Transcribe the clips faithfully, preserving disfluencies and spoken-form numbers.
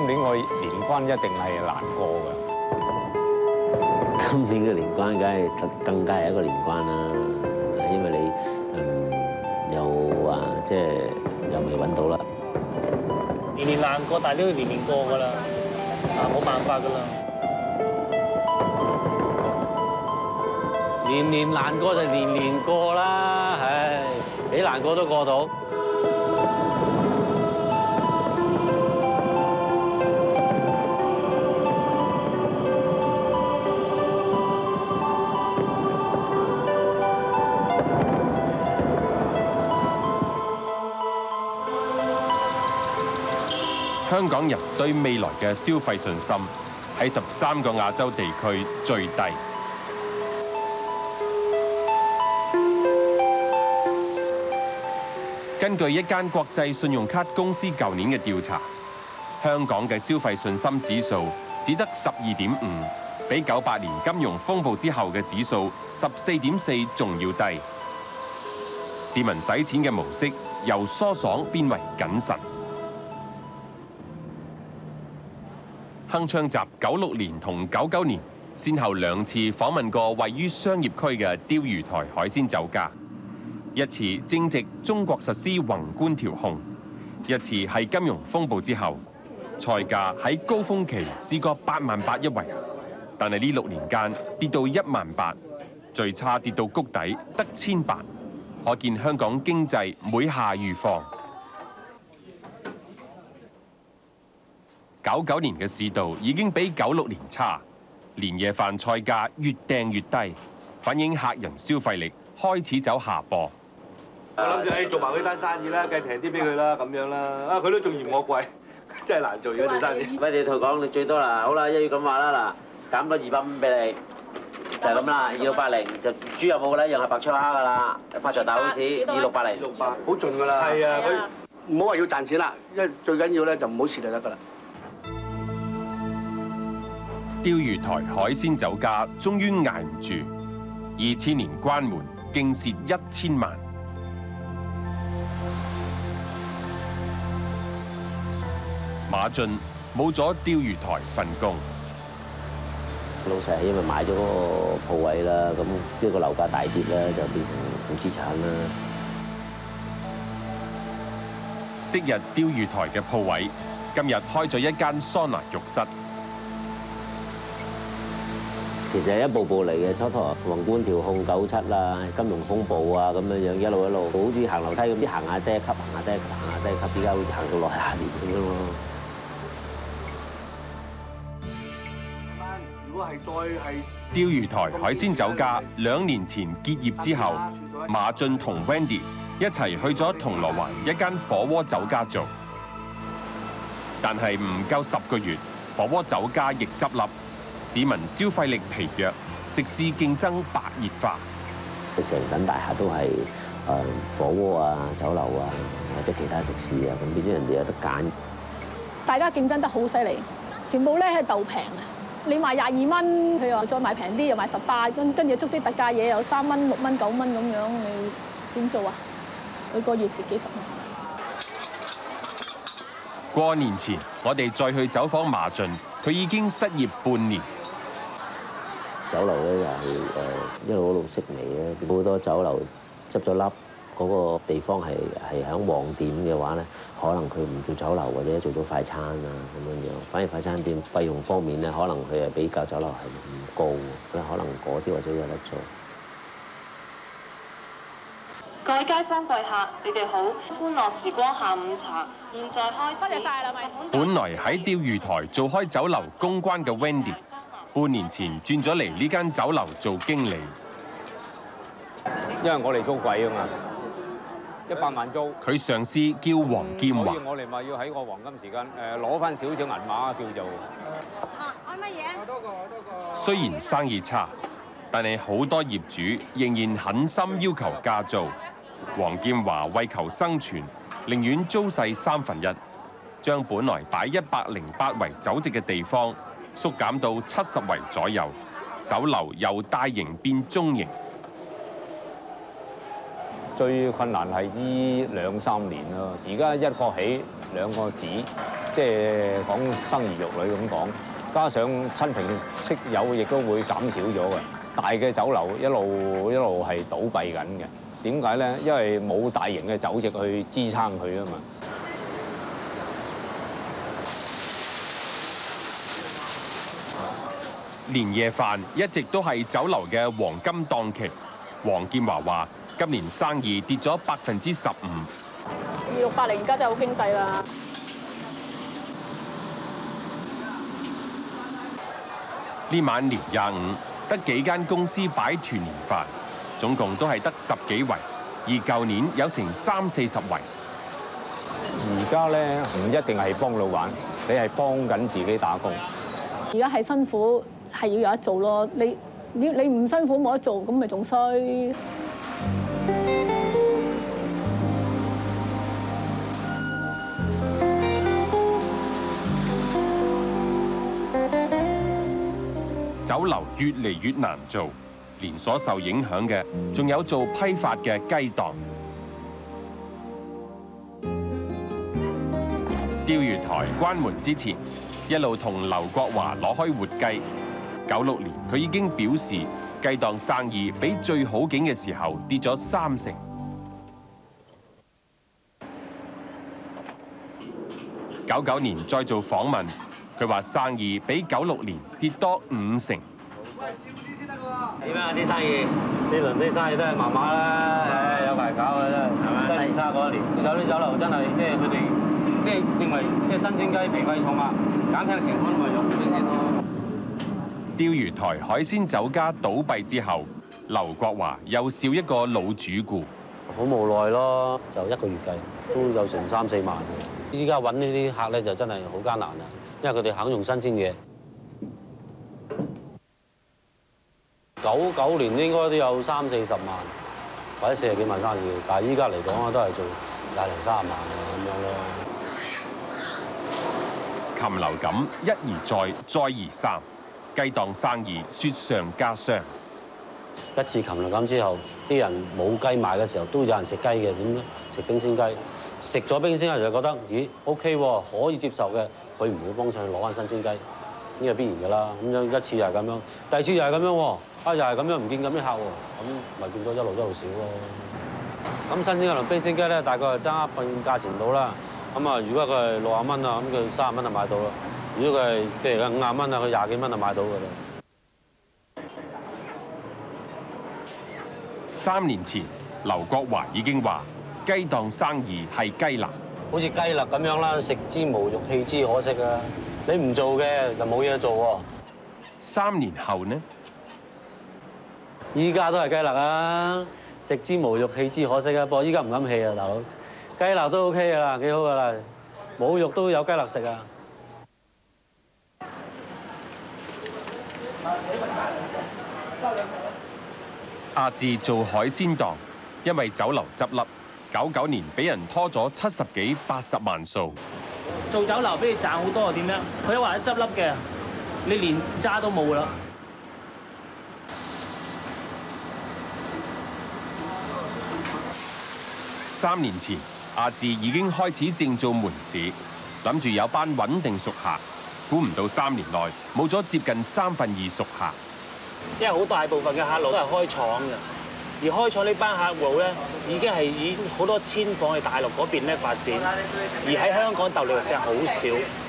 年我年關一定係難過㗎。 今年嘅年關梗係更加係一個年關啦，因為你嗯又話即係又未揾到啦。 年年難過，但係都要年年過㗎啦，啊冇辦法㗎啦。 年年難過就年年過啦，唉，幾難過都過到。 香港人對未來嘅消費信心喺十三個亞洲地區最低。根據一間國際信用卡公司舊年嘅調查，香港嘅消費信心指數只得十二點五，比九八年金融風暴之後嘅指數十四點四仲要低。市民使錢嘅模式由疏爽變為謹慎。鏗鏘集九六年同九九年，先後兩次訪問過位於商業區嘅釣魚台海鮮酒家，一次正值中國實施宏觀調控，一次係金融風暴之後，菜價喺高峰期試過八萬八一圍，但係呢六年間跌到一萬八，最差跌到谷底得千八，可見香港經濟每下愈況。九九年嘅市道已經比九六年差，年夜飯菜價越訂越低，反映客人消費力開始走下坡。 我諗住誒做埋佢單生意啦，計平啲俾佢啦，咁樣啦。啊，佢都仲嫌我貴，真係難做而家做生意。 喂，你同佢講，你最多啦，好啦，一於咁話啦，嗱，減多二百蚊俾你，就係咁啦，二六八零就豬有冇咧，一樣係白灼蝦噶啦，發財大好市，二六八零， 六百好盡㗎啦。係啊，佢唔好話要賺錢啦，因為最緊要咧就唔好蝕就得㗎啦。 釣魚台海鮮酒家終於捱唔住，二千年關門，勁蝕一千萬。馬俊冇咗釣魚台份工， 老細係因為買咗嗰個鋪位啦，咁即係個樓價大跌啦，就變成負資產啦。 昔日釣魚台嘅鋪位，今日開咗一間桑拿浴室。 其實係一步步嚟嘅，初頭宏觀調控九七啦，金融風暴啊咁樣樣，一路一路好似行樓梯咁，啲行下低一級，行下低一級，行下低一級，而家好似行到落下年咁樣咯。 如果係再係釣魚台海鮮酒家兩年前結業之後，馬俊同 Wendy 一齊去咗銅鑼灣一間火鍋酒家做，但係唔夠十個月，火鍋酒家亦執笠。市民消費力疲弱，食肆競爭白熱化。 佢成棟大廈都係誒火鍋啊、酒樓啊，或者其他食肆啊，咁變咗人哋有得揀。 大家競爭得好犀利，全部咧係鬥平啊！你賣廿二蚊，佢話再賣平啲又賣十八，跟跟住捉啲特價嘢又三蚊、六蚊、九蚊咁樣，你點做啊？佢個月蝕幾十萬。 過年前，我哋再去走訪馬俊，佢已經失業半年。 酒樓咧又係誒一路一路式微咧，好多酒樓執咗笠，嗰個地方係係喺旺點嘅話咧，可能佢唔做酒樓或者做咗快餐啊咁樣樣，反而快餐店費用方面咧，可能佢係比較酒樓係唔高，可能嗰啲或者有得做。 各位街坊貴客，你哋好！歡樂時光下午茶，現在開始。多謝晒啦，咪。 本來喺釣魚台做開酒樓公關嘅 Wendy， 半年前轉咗嚟呢間酒樓做經理。 因為我哋租貴啊嘛，一百萬租。 佢上司叫黃劍華， 所以我哋咪要喺個黃金時間誒攞翻少少銀碼叫做。 啊，開乜嘢？多個多個。 雖然生意差，但係好多業主仍然狠心要求加租。黃劍華為求生存，寧願租細三分一，將本來擺一百零八圍酒席嘅地方縮減到七十圍左右，酒樓由大型變中型。 最困難係依兩三年咯。而家一個起兩個止，即係講生兒育女咁講，加上親朋戚友亦都會減少咗嘅。大嘅酒樓一路一路係倒閉緊嘅。點解咧？因為冇大型嘅酒席去支撐佢啊嘛。 年夜飯一直都係酒樓嘅黃金檔期。黃建華話：今年生意跌咗百分之十五。 二六八零而家真係好經濟啦。 呢晚年廿五，得幾間公司擺團年飯，總共都係得十幾圍，而舊年有成三四十圍。 而家咧唔一定係幫老闆，你係幫緊自己打工。 而家係辛苦，係要有得做咯。你你你唔辛苦冇得做，咁咪仲衰。 酒樓越嚟越難做，連鎖受影響嘅仲有做批發嘅雞檔。釣魚台關門之前，一路同劉國華攞開活雞。九六年佢已經表示，雞檔生意比最好景嘅時候跌咗三成。九九年再做訪問，佢話生意比九六年跌多五成。 喂，少啲先得喎。點啊？啲生意呢輪啲生意都係麻麻啦，誒有排搞嘅真係，係咪？真係唔差嗰一年。有啲酒樓真係即係佢哋即係認為即係新鮮雞脾胃重啊，減輕成本咪用啲先咯。 釣魚台海鮮酒家倒閉之後，劉國華又少一個老主顧。 好無奈咯，就一個月計都有成三四萬嘅。依家揾呢啲客咧就真係好艱難啦，因為佢哋肯用新鮮嘢。九九年應該都有三四十萬或者四十幾萬生意，但係依家嚟講啊，都係做廿零三十萬啊咁樣咯。 禽流感一而再，再而三，雞檔生意雪上加霜。 一次禽流感之後，啲人冇雞賣嘅時候，都有人食雞嘅，點咧？食冰鮮雞，食咗冰鮮雞就覺得，咦 OK 喎，可以接受嘅，佢唔會幫上去攞翻新鮮雞，呢個必然㗎啦。咁樣一次又係咁樣，第二次又係咁樣喎，啊又係咁樣唔見咁啲客喎，咁咪變咗一路一路少咯。咁新鮮雞同冰鮮雞咧，大概係爭一半價錢到啦。咁啊，如果佢係六十蚊啊，咁佢三十蚊就買到啦。如果佢係譬如佢五十蚊啊，佢廿幾蚊就買到㗎啦。 三年前，劉國華已經話雞檔生意係雞肋， 好似雞肋咁樣啦，食之無肉，棄之可惜啊！你唔做嘅就冇嘢做喎。 三年後呢？ 依家都係雞肋啊！食之無肉，棄之可惜啊！不過依家唔敢棄啊，大佬。雞肋都 OK 㗎啦，幾好㗎啦，冇肉都有雞肋食啊！ 阿志做海鮮檔，因為酒樓執笠，九九年俾人拖咗七十幾八十萬數。 做酒樓俾你賺好多，點樣？佢一話一執笠嘅，你連渣都冇啦。 三年前，阿志已經開始正做門市，諗住有班穩定熟客，估唔到三年內冇咗接近三分二熟客。 因為好大部分嘅客路都係開廠嘅，而開廠呢班客戶咧已經係已經好多遷房去大陸嗰邊咧發展，而喺香港逗留嘅時間好少。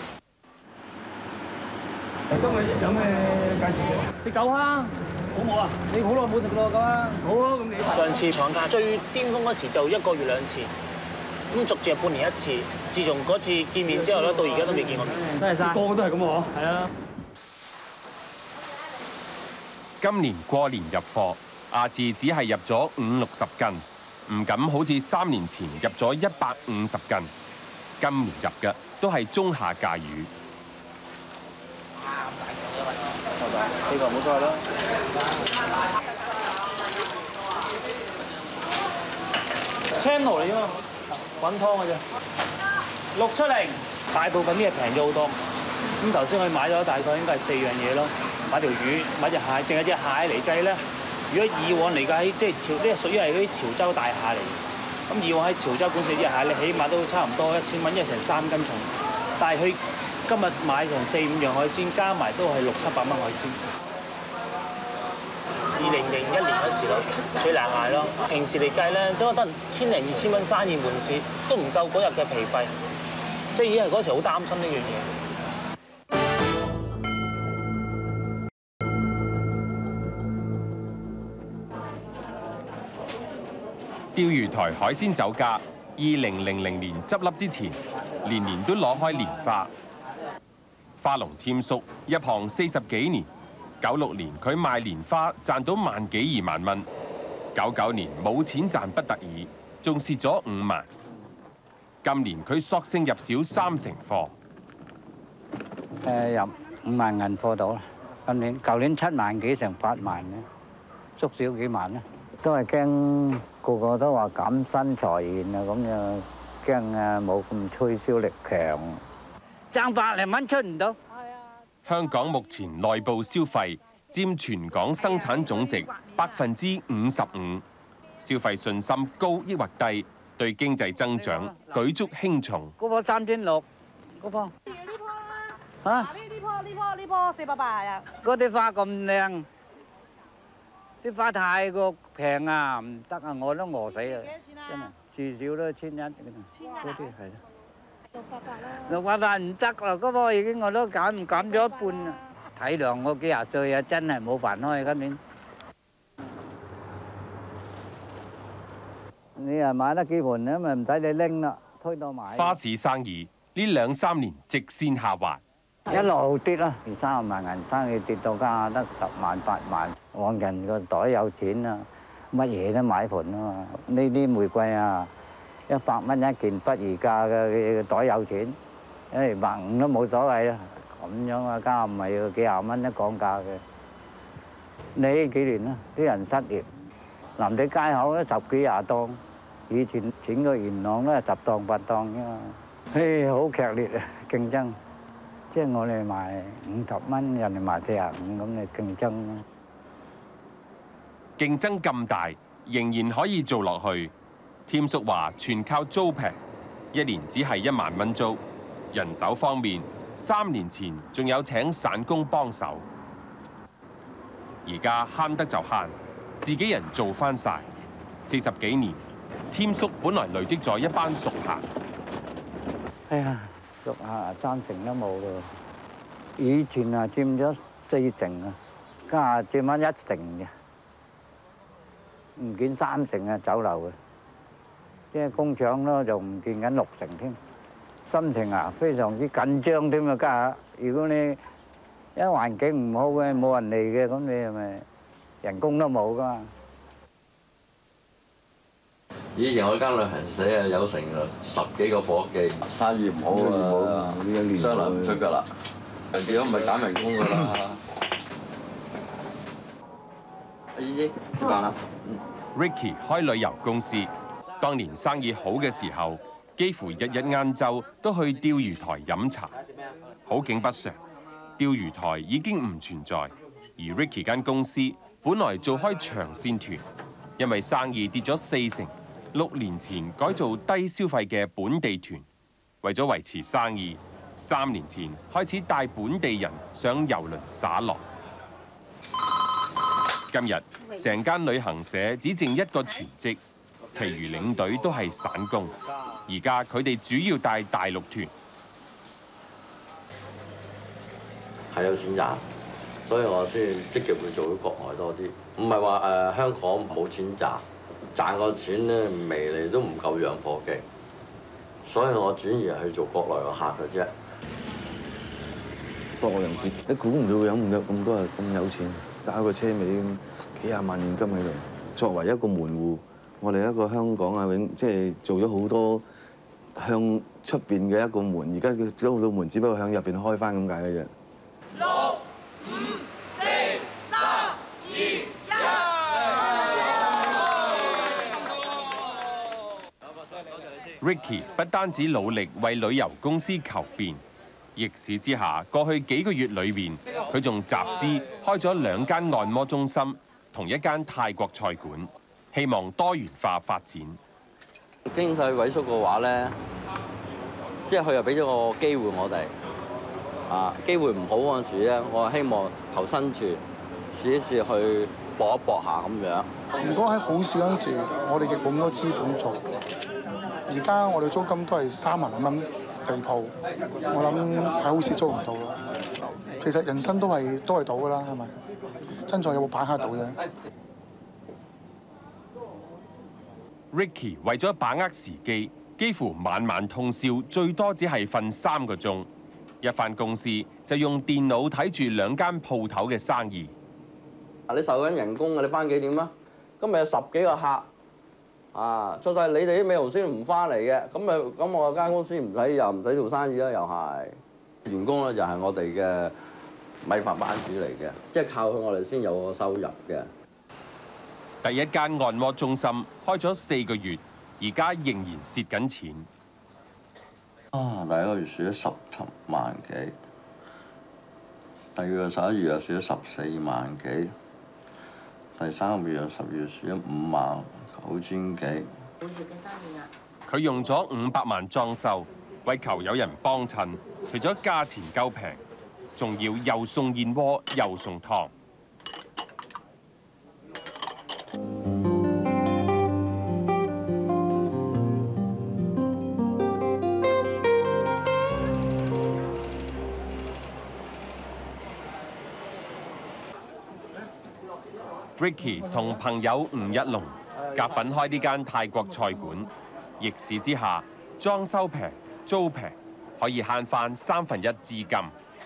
今日有咩介紹食？食狗蝦，好冇啊？你好耐冇食咯，狗蝦。好啊，咁你上次廠家最巔峰嗰時就一個月兩次，咁逐漸半年一次。自從嗰次見面之後咧，到而家都未見過面。多謝晒，個個都係咁喎。係啊。 今年過年入貨，阿志只係入咗五六十斤，唔敢好似三年前入咗一百五十斤。今年入嘅都係中下價魚。 四個冇所謂啦。青蠔嚟㗎嘛，滾湯嘅啫。六七零，大部分啲嘢平咗好多。咁頭先我買咗大概應該係四樣嘢咯。買條魚，買隻蟹，淨係隻蟹嚟計咧， 如果以往嚟講喺即係潮，呢個屬於係嗰啲潮州大廈嚟。咁以往喺潮州本市隻蟹，你起碼都差唔多一千蚊，因為成三斤重。但係佢今日買成四五樣海鮮，加埋都係六七百蚊海鮮。二零零一年嗰時咯，最難捱咯。平時嚟計咧，都得千零二千蚊生意門市，都唔夠嗰日嘅皮費。即係已經係嗰時好擔心呢樣嘢。 釣魚台海鮮酒家二零零零年執笠之前，年年都攞開年花。花農添叔入行四十幾年，九六年佢賣年花賺到萬幾二萬蚊，九九年冇錢賺不得已，仲蝕咗五萬。今年佢索性入少三成貨。 誒入五萬銀貨到啦，今年舊年七萬幾成八萬咧，縮少幾萬啦。都係驚個個都話減薪裁員啊，咁樣驚啊冇咁推銷力強，掙百零蚊出唔到。 香港目前內部消費佔全港生產總值百分之五十五，消費信心高抑或低，對經濟增長舉足輕重。 嗰棵三千六，嗰棵嚇？ 呢啲棵呢棵呢棵四百八啊！ 嗰啲花咁靚。啲花太過平啊，唔得啊，我都餓死啊！真係至少都千一嗰啲係啦。六百八啦。六百八唔得啦，嗰棵已經我都減減咗一半啦。體諒我幾廿歲啊，真係冇飯開今年。你又買得幾盤咧，咪唔使你拎啦，推到買。 花市生意呢兩三年直線下滑。 一路跌啦，二三十萬銀生意跌到家得十萬八萬。往人個袋有錢啊，乜嘢都買盤啊嘛。呢啲玫瑰啊，一百蚊一件不二價嘅袋有錢，誒百五都冇所謂啦。咁樣啊，加唔係要幾廿蚊一講價嘅。呢幾年啦，啲人失業，南地街口都十幾廿檔，以前整個元朗都係十檔八檔啫嘛。唉，好劇烈啊，競爭。即係我哋賣五十蚊，人哋賣四十五，咁你競爭咯。 競爭咁大，仍然可以做落去。添叔話：全靠租平，一年只係一萬蚊租。人手方面，三年前仲有請散工幫手，而家慳得就慳，自己人做翻晒。四十幾年，添叔本來累積咗一班熟客。 哎呀！熟客啊，三成都冇咯。以前啊佔咗四成啊，家下佔翻一成嘅，唔見三成啊酒樓嘅，即係工廠咯就唔見緊六成添。心情啊非常之緊張添啊，家下如果你一環境唔好嘅冇人嚟嘅，咁你係咪人工都冇噶嘛？ 以前我間旅行社啊有成十幾個夥計，生意唔好啊，商量唔出㗎啦。如果唔係減人工㗎啦。阿姨姨，食飯啦。 Ricky 開旅遊公司，當年生意好嘅時候，幾乎日日晏晝都去釣魚台飲茶。好景不常，釣魚台已經唔存在，而 Ricky 間公司本來做開長線團，因為生意跌咗四成。六年前改做低消費嘅本地團，為咗維持生意，三年前開始帶本地人上郵輪灑落。今日成間旅行社只剩一個全職，其餘領隊都係散工。而家佢哋主要帶大陸團， 係有錢賺，所以我先積極去做啲國內多啲。唔係話誒香港冇錢賺。賺個錢咧，微利都唔夠養夥計，所以我轉移去做國內個客嘅啫。 國外人士，你估唔到有唔有咁多人咁有錢，打個車尾幾廿萬現金喺度。作為一個門戶，我哋一個香港啊永即係做咗好多向出邊嘅一個門，而家佢租到門，只不過向入邊開翻咁解嘅啫。 六五四三二一。 Ricky 不單止努力為旅遊公司求變，逆市之下，過去幾個月裏面，佢仲集資開咗兩間按摩中心， 同一間泰國菜館，希望多元化發展。 經濟萎縮嘅話咧，即係佢又俾咗個機會我哋。啊，機會唔好嗰陣時咧，我係希望求生存，試一試去搏一搏下咁樣。 如果喺好市嗰陣時，我哋亦冇咁多資本做。而家我哋租金都係三萬蚊地鋪，我諗喺好市租唔到咯。其實人生都係都係賭㗎啦，係咪？真在有冇把握到啫。 Ricky 為咗把握時機，幾乎晚晚通宵，最多只係瞓三個鐘。一返公司就用電腦睇住兩間鋪頭嘅生意。 你受緊人工嘅，你翻幾點啊？今日有十幾個客，啊，錯晒你哋啲美容師唔翻嚟嘅，咁咪咁我間公司唔使又唔使做生意啦，又係員工咧，就係我哋嘅米飯班主嚟嘅，即係靠佢我哋先有個收入嘅。 第一間按摩中心開咗四個月，而家仍然蝕緊錢。 啊！第一個月蝕咗十七萬幾，第二個十一月又蝕咗十四萬幾，第三個月又十月蝕咗五萬九千幾。每月嘅生意額。 佢用咗五百萬裝修，為求有人幫襯，除咗價錢夠平，仲要又送燕窩又送湯。Ricky 同朋友吳一龍夾份開呢間泰國菜館，逆市之下裝修平、租平，可以慳翻三分一資金。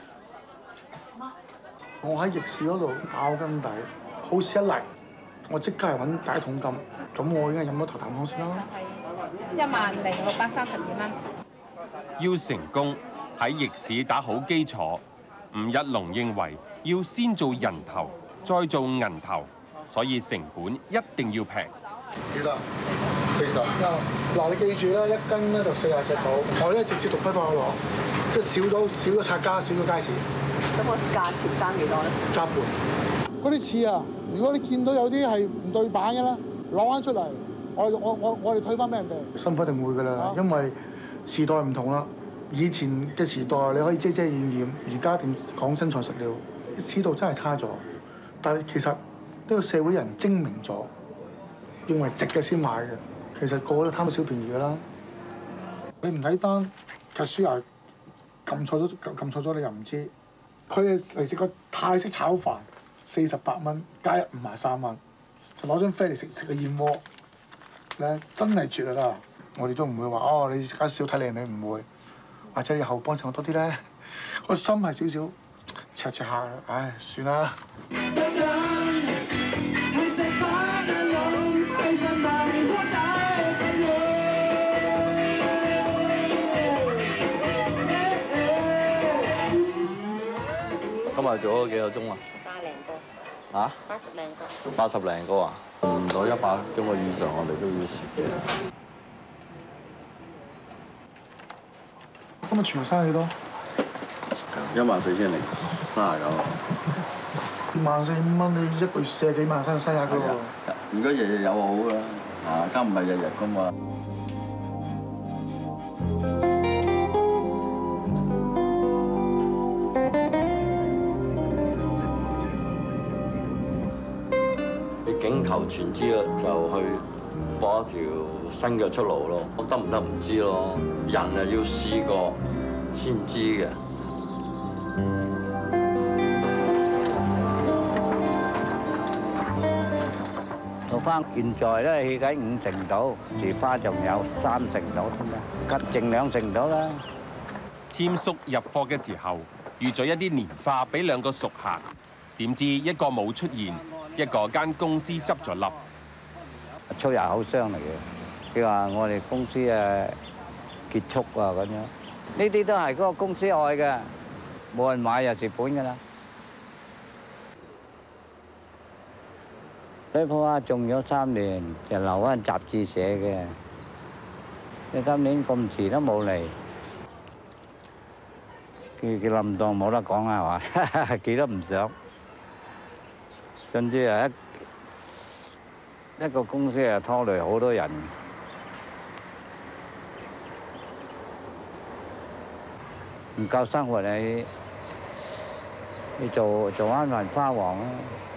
我喺逆市嗰度咬根底，好市一嚟，我即刻係揾第一桶金，咁我已經飲咗頭啖湯先啦。 一萬零六百三十二蚊。 要成功喺逆市打好基礎，吳一龍認為要先做人頭，再做銀頭。所以成本一定要平。 幾多？四十。嗱，你記住啦，一斤咧就四十隻到。我咧直接逐批放去攞，即係少咗少咗拆家，少咗街市。 咁個價錢爭幾多咧？ 加半。嗰啲刺啊，如果你見到有啲係唔對版嘅啦，攞翻出嚟，我我我我哋退翻俾人哋。辛苦一定會㗎啦，因為時代唔同啦。以前嘅時代你可以遮遮掩掩，而家點講真材實料，市道真係差咗。但係其實呢個社會人精明咗，認為值嘅先買嘅。其實個個都貪到小便宜㗎啦。你唔睇單，其實輸入撳錯咗，撳錯咗你又唔知。佢嚟食個泰式炒飯，四十八蚊加一五十三蚊，就攞張飛嚟食食個燕窩咧，真係絕啦！我哋都唔會話哦，你食得少睇靚你唔會，或者以後幫襯我多啲咧，個心係少少赤赤下，唉，算啦。 今日做咗幾個鐘啊？ 八零個。 啊？ 八十零個。 八十零個啊？唔到一百鐘個以上，我哋都要蝕嘅。 今日全部生幾多？ 一萬四千零三十九。 萬四五蚊，你一個月四十幾萬生生日噶喎。 如果日日有好啦，啊，而家唔係日日噶嘛。你境求全知啦，就去搏一條新嘅出路咯。得唔得唔知咯，人啊要試過先知嘅。 到翻現在咧起緊五成度，遲花仲有三成度添啦，吉剩兩成度啦。 添叔入貨嘅時候預咗一啲年花俾兩個熟客，點知一個冇出現，一個間公司執咗笠。 粗人口商嚟嘅，佢話我哋公司誒結束啊咁樣，呢啲都係嗰個公司愛嘅，冇人買就蝕本㗎啦。呢鋪啊種咗三年，就留喺雜誌寫嘅。你今年咁遲都冇嚟，佢佢冧檔冇得講啊係嘛？幾都唔想，甚至係一一個公司係拖累好多人。唔夠生活你，你做做翻份花王啦。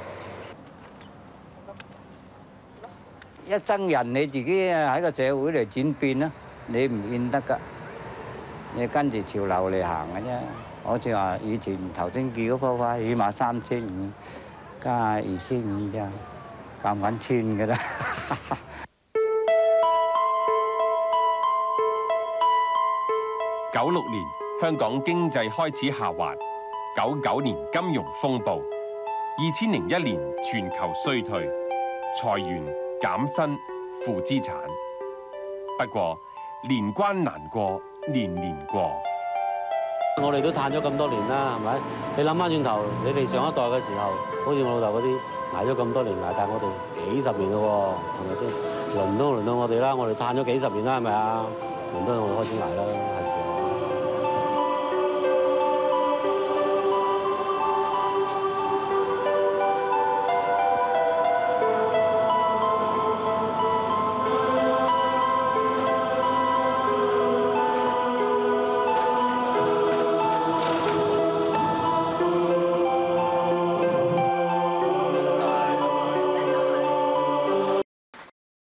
一生人你自己喺個社會嚟轉變啦，你唔變得㗎，你跟住潮流嚟行嘅啫。好似話以前頭先見嗰棵花，起碼三千五，加二千五咋，減緊千㗎啦。 九六年香港經濟開始下滑，九九年金融風暴，二千零一年全球衰退，裁員減薪負資產。不過年關難過，年年過。 我哋都嘆咗咁多年啦，係咪？你諗翻轉頭，你哋上一代嘅時候，好似我老豆嗰啲捱咗咁多年捱，但係我哋幾十年咯喎，係咪先？輪都輪到我哋啦，我哋嘆咗幾十年啦，係咪啊？輪到我哋開始捱啦，係時候。